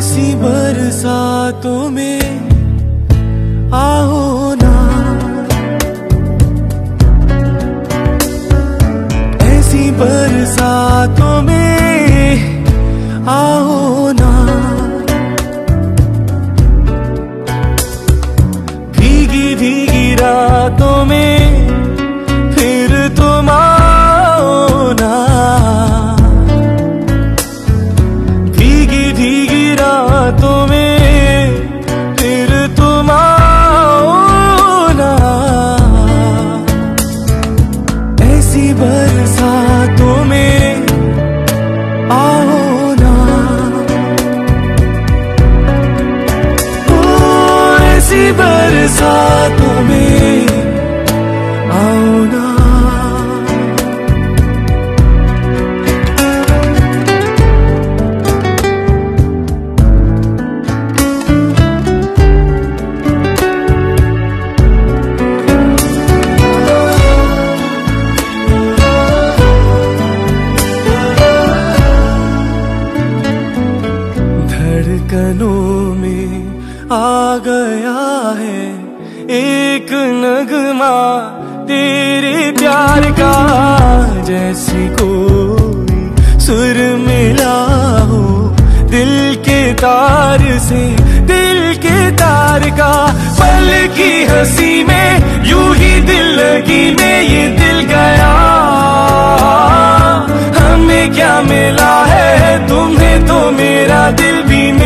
ऐसी बरसातों में आओ ना, ऐसी बरसातों में आओ ना, भीगी भीगी रातों में फिर तुम आओ ना, भीगी भीगी रातों में फिर तुम आओ ना, ऐसी बरसातों में आओ ना, ओ ऐसी बरसातों में आओ ना। धड़कनों में आ गया है एक नगमा तेरे प्यार का, जैसे कोई सुर मिला हो दिल के तार से, दिल के तार का। पल की हंसी में यूं ही दिल लगी में ये दिल गया, हमें क्या मिला है तुम्हें तो मेरा दिल भी मिला।